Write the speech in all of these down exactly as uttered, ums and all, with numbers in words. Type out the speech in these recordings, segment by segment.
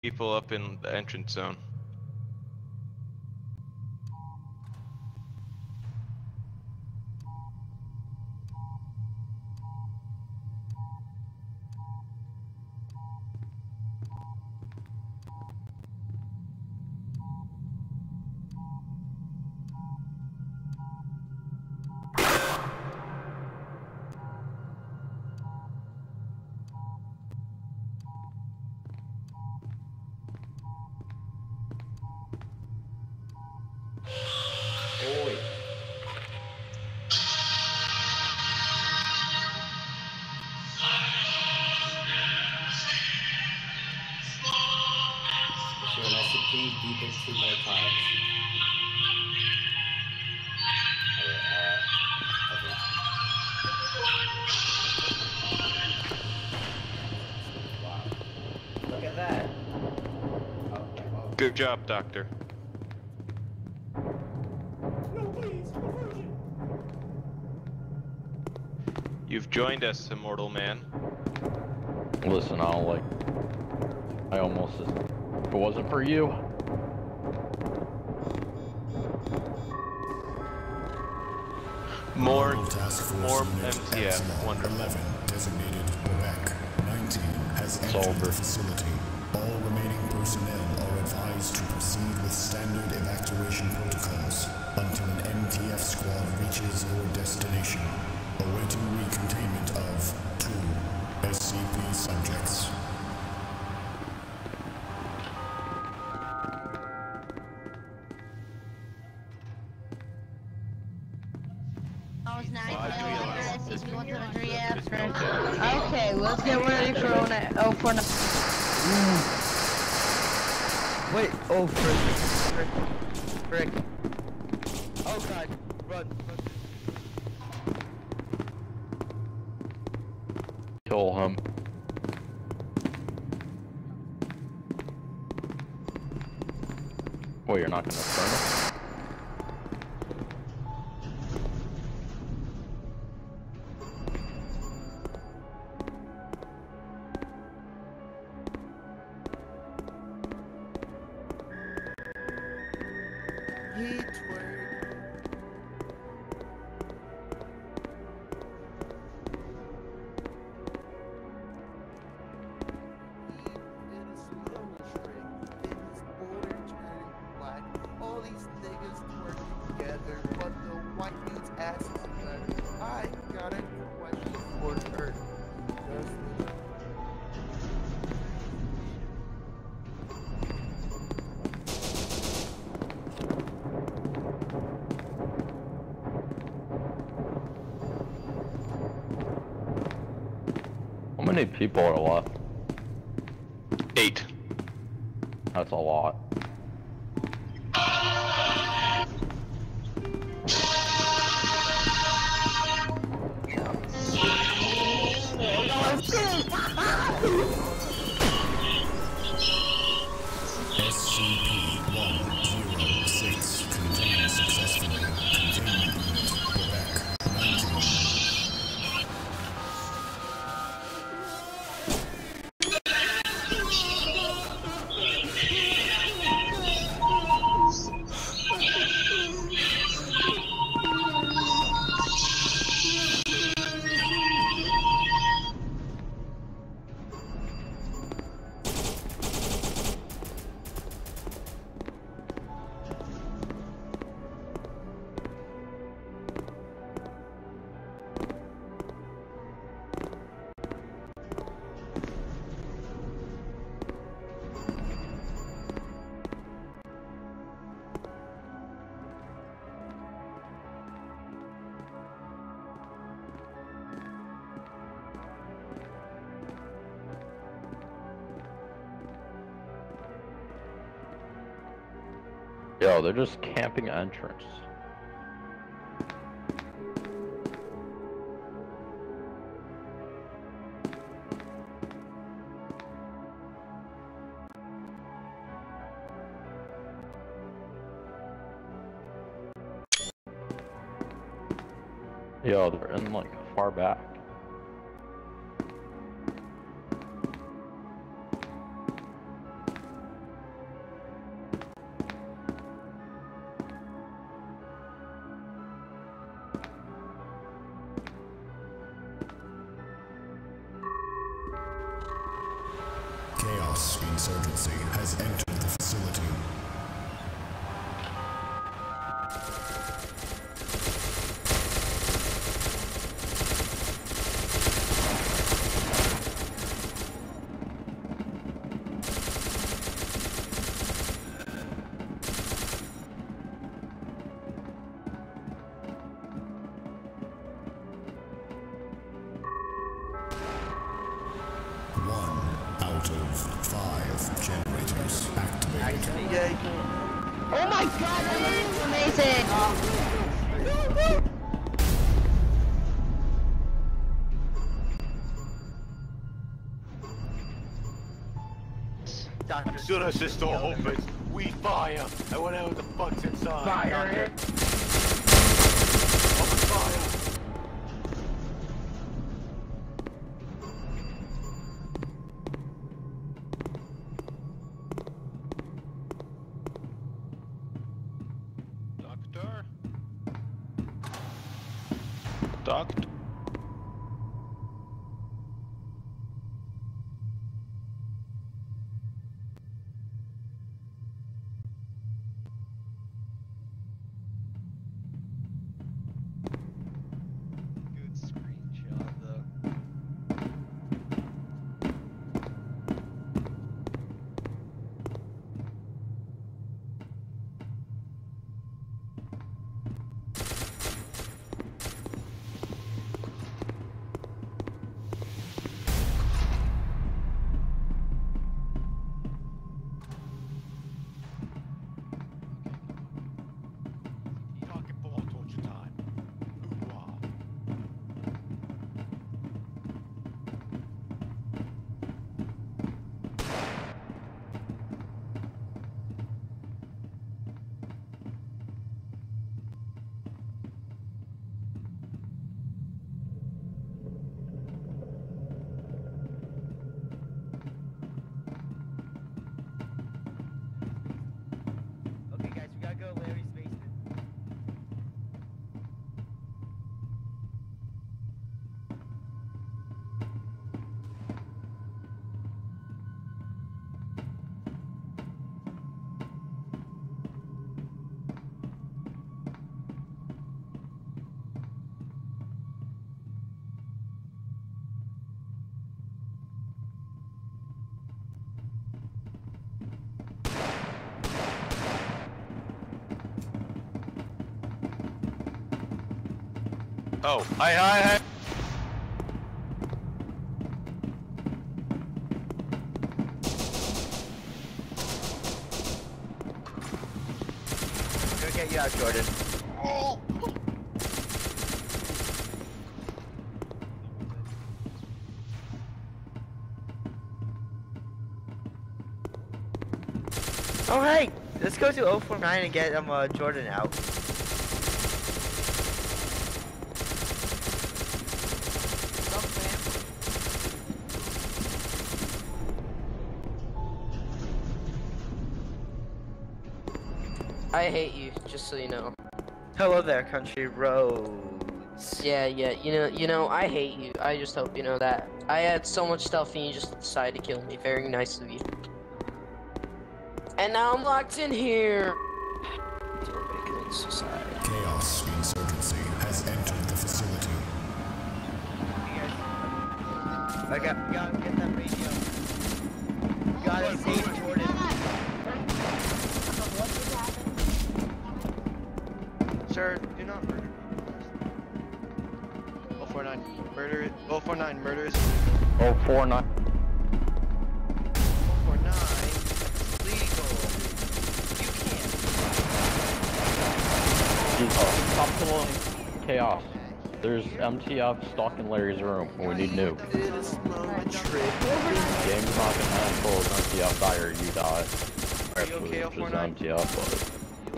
people up in the entrance zone. Oi. Sure, an S C P beep it two more times. Alright, uh, okay. Wow. Look at that. Okay, okay. Good job, Doctor. No, please, conversion. You've joined us, immortal man. Listen, I'll like. I almost. If it wasn't for you. More, Task Force more Unit M T F. Epsilon Wonderful. eleven, designated Quebec. nineteen has It's entered over. the facility. All remaining personnel are advised to proceed with standard evacuation protocols until an M T F squad reaches your destination, awaiting recontainment of two S C P subjects. I was nice. Five I real was assist. you want to the three after. Okay. Okay, let's get ready for oh nine. Oh, for no. Wait, oh frick. Frick. Frick. Oh god, run, run. Kill him. Wait, you're not gonna burn him? He twerk. All these niggas twerk together, but the white dude's ass is left. I got a question for her. Does this How many people are left? Eight. That's a lot. S C P one zero six contained successfully. Containment unit Quebec nineteen. Yo, they're just camping entrance. Yo, they're in like far back. Insurgency has entered the facility. One out of five generators activated. Yay. Oh my god, that was amazing! Doctor, As soon as this door opens, we fire, and whatever the fuck's inside. fire it. Open fire. Doctor? Doctor? Good screenshot though. Talking ball torture time. Hoorah. Okay, guys, we gotta go to Larry's basement. Oh, hi, hi, hi. I'm gonna get you out, Jordan. Oh, hey! Let's go to oh four nine and get um, uh, Jordan out. I hate you, just so you know. Hello there, country roads. Yeah, yeah, you know, you know, I hate you. I just hope you know that. I had so much stuff and you just decided to kill me. Very nice of you. And now I'm locked in here. Ridiculous society. Chaos Insurgency has entered the facility. I got, we gotta get that radio. We gotta save Jordan. Sir, do not murder oh four nine. Murder it. oh four nine, murder is Oh, four nine. oh four nine. Legal. You can't. Oh, stop killing Chaos. There's M T F stalking Larry's room. We need nuke. Game's not gonna end until M T F die or you die. Are you okay, oh four nine? M T F, but...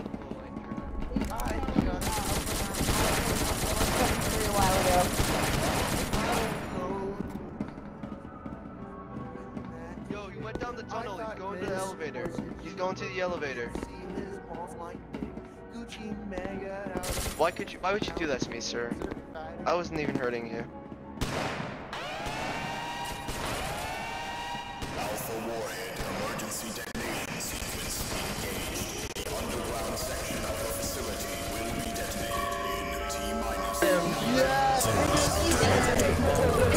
A while ago. Yo, you went down the tunnel. He's going to the elevator. He's going to the elevator. Why could you? Why would you do that to me, sir? I wasn't even hurting you. Alpha Warhead emergency. emergency detonation sequence engaged. The underground section of the facility will be detonated in T minus. Yes!